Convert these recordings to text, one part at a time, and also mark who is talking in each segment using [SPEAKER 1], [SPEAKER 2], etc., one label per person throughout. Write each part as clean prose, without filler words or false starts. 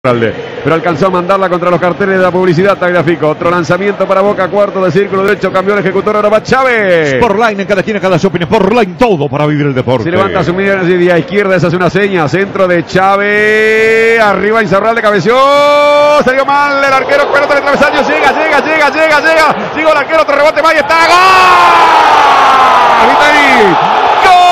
[SPEAKER 1] pero alcanzó a mandarla contra los carteles de la publicidad. Tagliafico, otro lanzamiento para Boca, cuarto de círculo derecho, cambió el ejecutor, ahora va Chávez.
[SPEAKER 2] Sportline en cada esquina, cada shopping, Sportline, todo para vivir el deporte.
[SPEAKER 1] Se levanta su media a izquierda, esa es una seña, centro de Chávez, arriba Insaurralde, cabeció, salió mal el arquero, pelota de travesaño, llega, llegó el arquero, otro rebote más y está, ¡gol! Vitani, ¡gol!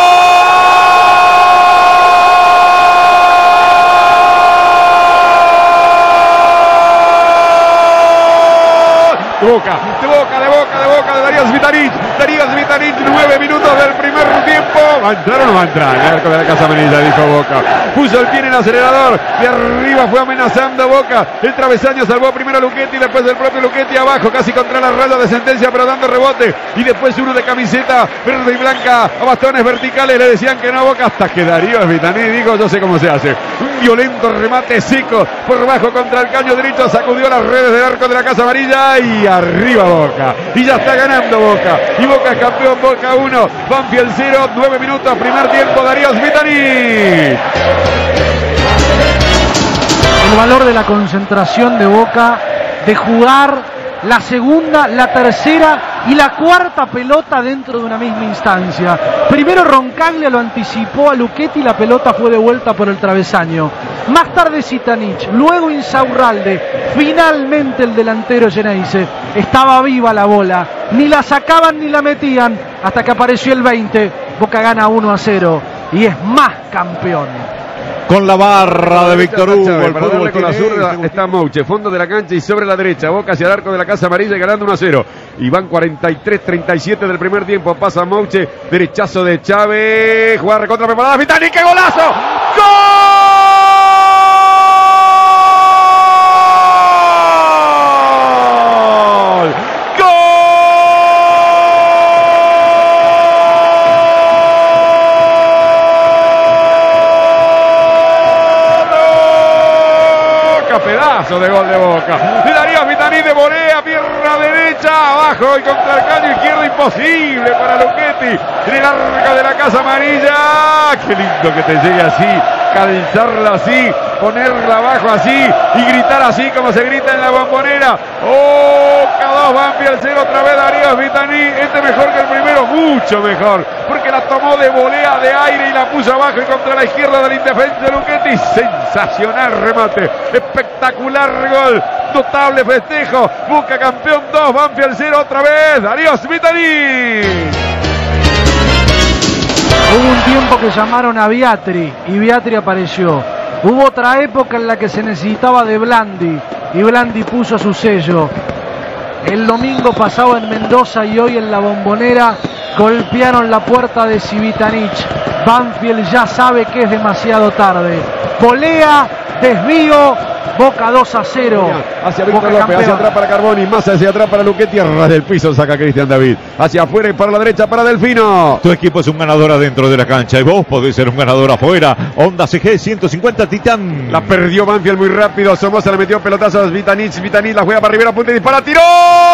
[SPEAKER 1] De Boca, de Darío Cvitanich, 9 minutos del primer tiempo. ¿Va a entrar o no va a entrar? El arco de la Casa Amarilla, dijo Boca. Puso el pie en el acelerador, de arriba fue amenazando Boca. El travesaño salvó primero a Luchetti, después el propio Luchetti abajo, casi contra la raya de sentencia, pero dando rebote. Y después uno de camiseta verde y blanca a bastones verticales, le decían que no a Boca, hasta que Darío Cvitanich dijo, yo sé cómo se hace. Un violento remate seco por bajo contra el caño derecho, sacudió las redes del arco de la Casa Amarilla y arriba Boca. Y ya está ganando Boca. Y Boca es campeón, Boca 1, Banfield 0, 9 minutos, primer tiempo, Darío Cvitanich.
[SPEAKER 3] El valor de la concentración de Boca, de jugar la segunda, la tercera y la cuarta pelota dentro de una misma instancia. Primero Roncaglia lo anticipó a Luchetti y la pelota fue devuelta por el travesaño. Más tarde Cvitanich, luego Insaurralde, finalmente el delantero Geneise. Estaba viva la bola, ni la sacaban ni la metían hasta que apareció el 20. Boca gana 1-0 y es más campeón.
[SPEAKER 2] Con la barra de Víctor Hugo.
[SPEAKER 1] Para darle con la zurda está Mouche, fondo de la cancha y sobre la derecha. Boca hacia el arco de la Casa Amarilla y ganando 1-0. Y van 43-37 del primer tiempo. Pasa Mouche, derechazo de Chávez. Juega recontra preparada. Vitani, ¡qué golazo! ¡Gol! Pedazo de gol de Boca. De Darío Cvitanich de volea, pierna derecha, abajo y contra el caño izquierdo, imposible para Luchetti. En el arco de la Casa Amarilla. Qué lindo que te llegue así, calzarla así, ponerla abajo así y gritar así como se grita en la Bombonera. Boca 2, Banfield 0, otra vez Darío Cvitanich. Este mejor que el primero, mucho mejor, porque la tomó de volea de aire y la puso abajo y contra la izquierda del indefenso Luchetti. Sensacional remate, espectacular gol, notable festejo. Boca campeón 2, Banfield 0, otra vez Darío Cvitanich.
[SPEAKER 3] Hubo un tiempo que llamaron a Viatri y Viatri apareció. Hubo otra época en la que se necesitaba de Blandi y Blandi puso su sello. El domingo pasado en Mendoza y hoy en la Bombonera golpearon la puerta de Cvitanich. Banfield ya sabe que es demasiado tarde. Volea, desvío, Boca 2-0.
[SPEAKER 1] Hacia Víctor López, hacia atrás para Carboni, más hacia atrás para Luchetti, a ras del piso saca Cristian David. Hacia afuera y para la derecha para Delfino.
[SPEAKER 2] Tu equipo es un ganador adentro de la cancha y vos podés ser un ganador afuera. Honda CG 150 Titán.
[SPEAKER 1] La perdió Banfield muy rápido. Somoza le metió pelotazos. Cvitanich la juega para Rivera, punta y dispara, tiró.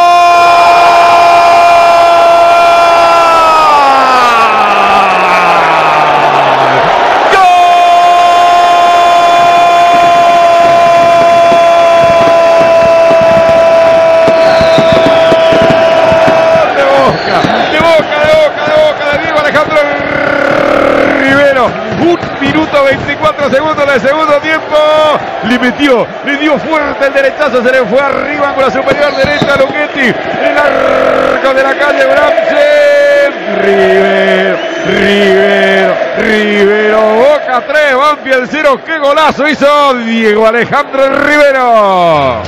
[SPEAKER 1] Minuto 24 segundos del segundo tiempo. Le dio fuerte el derechazo, se le fue arriba con la superior derecha a Luchetti. El arco de la calle Bramsey. Rivero, Boca 3, Banfield 0. ¡Qué golazo hizo Diego Alejandro Rivero!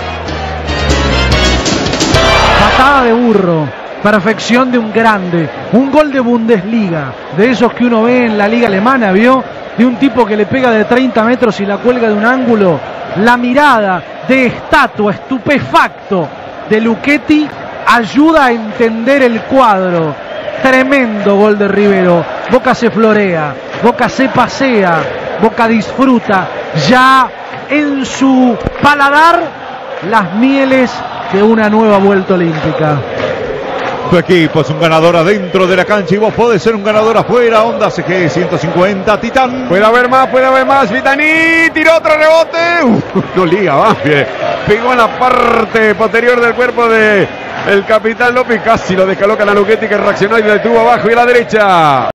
[SPEAKER 3] Patada de burro, perfección de un grande, un gol de Bundesliga, de esos que uno ve en la liga alemana, ¿vio? De un tipo que le pega de 30 metros y la cuelga de un ángulo. La mirada de estatua, estupefacto de Luchetti ayuda a entender el cuadro. Tremendo gol de Rivero. Boca se florea, Boca se pasea, Boca disfruta ya en su paladar las mieles de una nueva vuelta olímpica.
[SPEAKER 2] Tu equipo es un ganador adentro de la cancha y vos podés ser un ganador afuera. Honda CG 150 Titan.
[SPEAKER 1] Puede haber más. Vitanich tiró otro rebote. No liga, Banfield. Pegó en la parte posterior del cuerpo de el capitán López. Casi lo descoloca la Luchetti, que reaccionó y lo detuvo abajo y a la derecha.